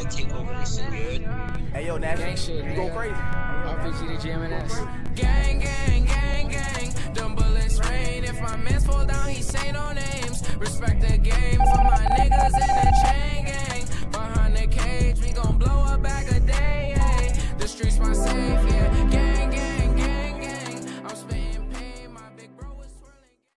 take over this shit, you heard? Hey yo, Nash, Gang shit, you go crazy. RPG to GMNS. Gang, gang, gang, gang. Them bullets rain. If my mans fall down, he say no names. Respect the game.